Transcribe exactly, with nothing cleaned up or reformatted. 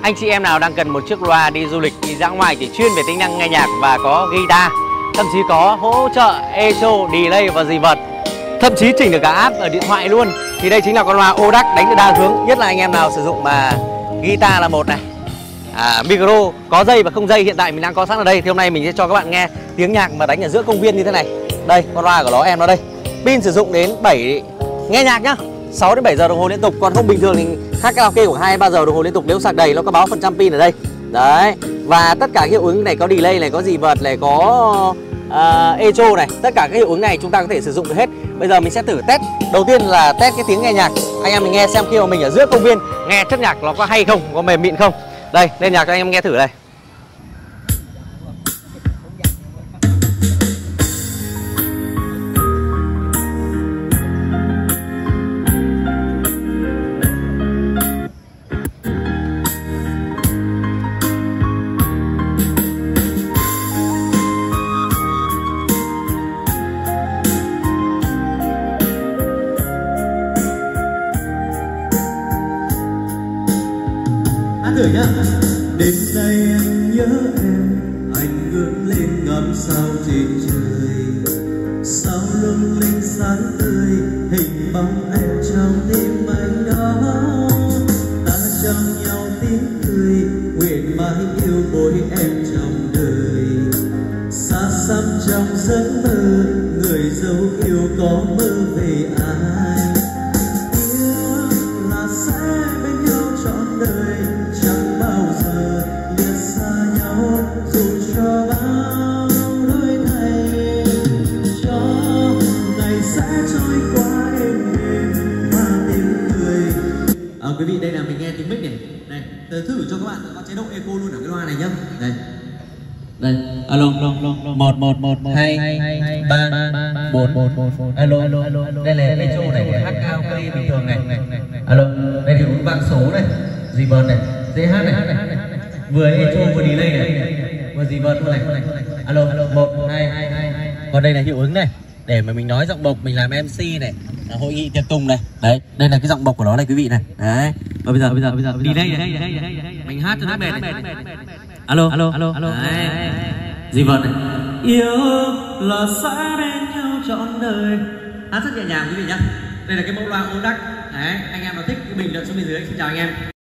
Anh chị em nào đang cần một chiếc loa đi du lịch, đi dã ngoại chỉ chuyên về tính năng nghe nhạc và có guitar, thậm chí có hỗ trợ echo, delay và reverb, thậm chí chỉnh được cả app ở điện thoại luôn, thì đây chính là con loa Odac đánh từ đa hướng. Nhất là anh em nào sử dụng mà guitar là một này, à, micro có dây và không dây hiện tại mình đang có sẵn ở đây. Thì hôm nay mình sẽ cho các bạn nghe tiếng nhạc mà đánh ở giữa công viên như thế này. Đây, con loa của nó em nó đây. Pin sử dụng đến bảy nghe nhạc nhá, sáu đến bảy giờ đồng hồ liên tục. Còn không bình thường thì hát karaoke của hai ba giờ đồng hồ liên tục nếu sạc đầy, nó có báo phần trăm pin ở đây. Đấy. Và tất cả hiệu ứng này có delay này, có reverb này, có uh, echo này, tất cả các hiệu ứng này chúng ta có thể sử dụng được hết. Bây giờ mình sẽ thử test. Đầu tiên là test cái tiếng nghe nhạc. Anh em mình nghe xem khi mà mình ở giữa công viên nghe chất nhạc nó có hay không, có mềm mịn không. Đây, lên nhạc cho anh em nghe thử đây. Thử nhá. Đêm nay anh nhớ em, anh ngước lên ngắm sao trên trời, sao lung linh sáng tươi, hình bóng em trong đêm anh đó. Ta trao nhau tiếng cười, nguyện mãi yêu mỗi em trong đời. Xa xăm trong giấc mơ, người dấu yêu có mơ về ai. Yêu là sẽ bên nhau trọn đời, chẳng bao giờ lìa xa nhau dù cho bao đôi này. Cho ngày sẽ trôi qua êm đềm và tiếng cười. À, quý vị, đây là mình nghe tiếng mic này. Đây, tôi thử cho các bạn có chế độ echo luôn ở cái loa này nhá. Đây. Đây, alo, một một một hai ba bốn alo, đây là echo này để hát karaoke bình thường này. Alo, đây thì cũng vang số này, reverb này, dễ hát này, vừa echo vừa delay này, vừa reverb luôn này. Alo, một hai. Còn đây là hiệu ứng này, để mà mình nói giọng bộc, mình làm em xê này, à, hội nghị tiệc tùng này. Đấy, đây là cái giọng bộc của nó này quý vị này. Đấy. Và bây giờ bây giờ bây giờ delay này, mình hát cho nó mệt này. Alo, alo, alo, alo. Gì vợ này? Yêu là sẽ bên nhau trọn đời. Hát rất nhẹ nhàng quý vị nhá. Đây là cái mẫu loa Odac. Đấy, anh em nào thích cái bình luận xuống bên dưới. Xin chào anh em.